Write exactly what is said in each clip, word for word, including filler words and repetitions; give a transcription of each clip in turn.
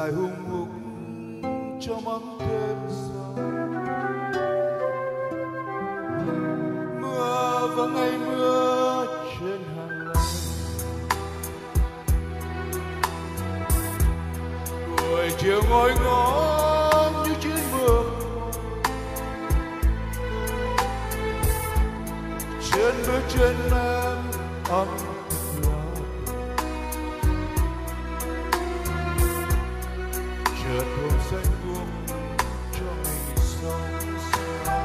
dài hung hục cho mắm thêm sông. Mưa vẫn ngày mưa trên hàng lăng, buổi chiều ngồi ngó như chuyến mưa trên bước chân em ấm chợt hôm xanh buông cho mình sông xa.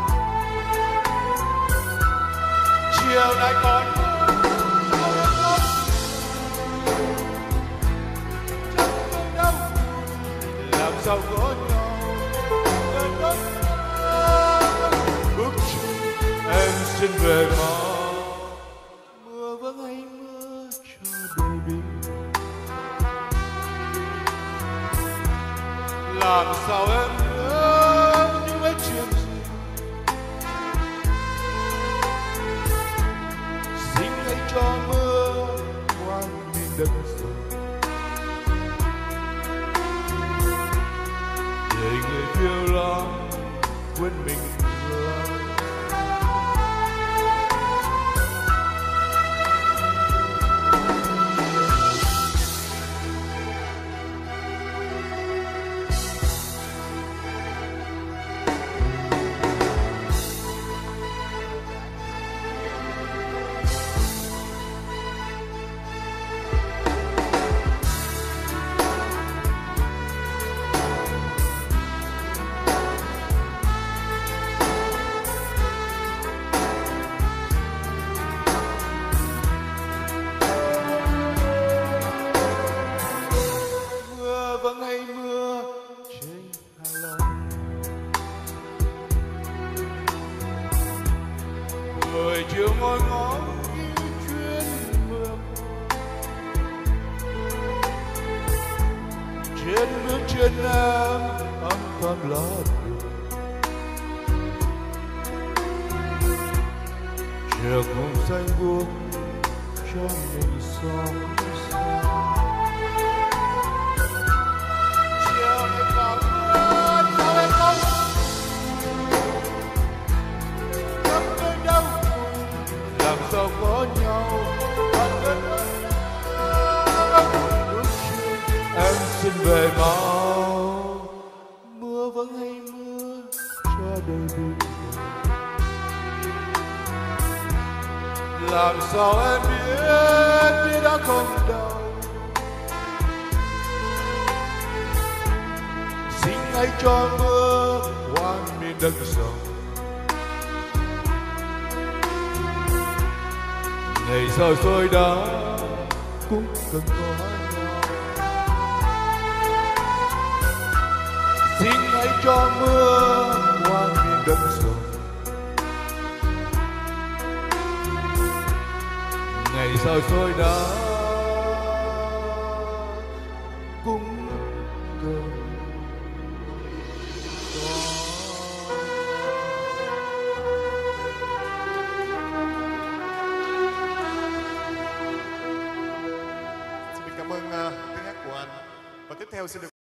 Chiều nay còn sao em khóc chắc không đâu làm sao có nhau gần đất bước chân em xin về mau. Mưa vẫn hay mưa cho đời bình, làm sao em nhớ những mấy chuyện gì xin hãy cho mưa qua miền đất rộng để người phiêu lãng quên mình lòng. Vẫn hay mưa trên hàng lăng, buổi chiều ngồi ngó như chuyến mưa trên bước chân em âm thầm lá đường. Chiều hôm xanh buông cho mình sông xa. Làm sao có nhau em xin về mau. Mưa vẫn hay mưa cho đời bình, làm sao em biết đi đã không đau. Xin hãy cho mưa qua miền đất rộng ngày xa xôi đó cũng cần có nhau. Xin hãy cho mưa qua miền đất rộng ngày xa xôi đó cũng cần Cảm ơn uh, tiếng hát của anh. Và tiếp theo xin được